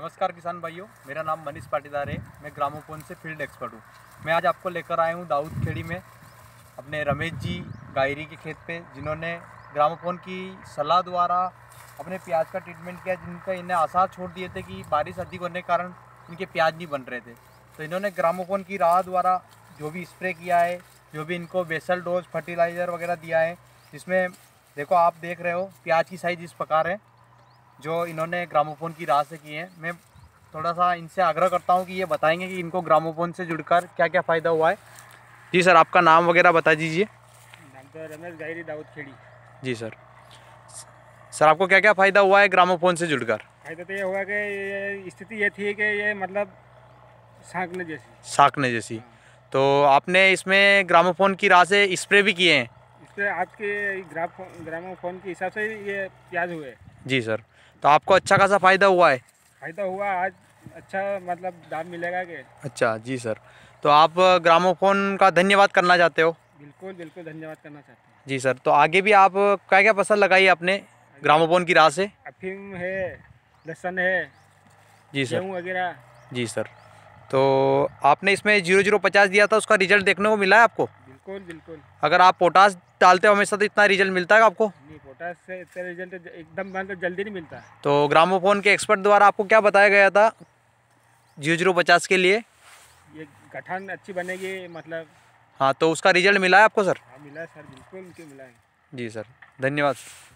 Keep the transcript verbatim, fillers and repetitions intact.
नमस्कार किसान भाइयों, मेरा नाम मनीष पाटीदार है। मैं ग्रामोफोन से फील्ड एक्सपर्ट हूँ। मैं आज आपको लेकर आया हूँ दाऊद खेड़ी में अपने रमेश जी गायरी के खेत पे, जिन्होंने ग्रामोफोन की सलाह द्वारा अपने प्याज का ट्रीटमेंट किया, जिनका इन्हें आसार छोड़ दिए थे कि बारिश अधिक होने के कारण इनके प्याज नहीं बन रहे थे। तो इन्होंने ग्रामोफोन की राह द्वारा जो भी स्प्रे किया है, जो भी इनको बेसल डोज फर्टिलाइज़र वगैरह दिया है, जिसमें देखो आप देख रहे हो प्याज की साइज़ इस प्रकार है जो इन्होंने ग्रामोफोन की राह से किए हैं। मैं थोड़ा सा इनसे आग्रह करता हूं कि ये बताएंगे कि इनको ग्रामोफोन से जुड़कर क्या क्या फ़ायदा हुआ है। जी सर, आपका नाम वगैरह बता दीजिए। नाम तो रमेश गायरी दाऊद खेड़ी। जी सर। सर आपको क्या क्या फ़ायदा हुआ है ग्रामोफोन से जुड़कर? फायदा तो ये हुआ कि ये स्थिति ये थी कि ये मतलब साँकने जैसी साकने जैसी। हाँ। तो आपने इसमें ग्रामोफोन की राह से स्प्रे भी किए हैं? इससे आज के ग्राफ ग्रामोफोन के हिसाब से ये प्याज हुए। जी सर। तो आपको अच्छा खासा फ़ायदा हुआ है? फायदा हुआ आज, अच्छा मतलब दाम मिलेगा कि। अच्छा जी सर। तो आप ग्रामोफोन का धन्यवाद करना चाहते हो? बिल्कुल बिल्कुल धन्यवाद करना चाहते हैं। जी सर। तो आगे भी आप क्या क्या फसल लगाई आपने ग्रामोफोन की राह से? अफीम है, लहसुन है, जी सर। गेहूँ वगैरह। जी सर। तो आपने इसमें जीरो जीरो पचास दिया था, उसका रिजल्ट देखने को मिला है आपको? बिल्कुल बिल्कुल। अगर आप पोटास डालते हो हमेशा तो इतना रिजल्ट मिलता है आपको? नहीं, पोटास से इतना रिजल्ट एकदम मतलब जल्दी नहीं मिलता। तो ग्रामोफोन के एक्सपर्ट द्वारा आपको क्या बताया गया था जीरो जीरो पचास के लिए? ये गठान अच्छी बनेगी मतलब। हाँ, तो उसका रिजल्ट मिला है आपको सर? हाँ मिला है सर, बिल्कुल उनके मिला है। जी सर, धन्यवाद।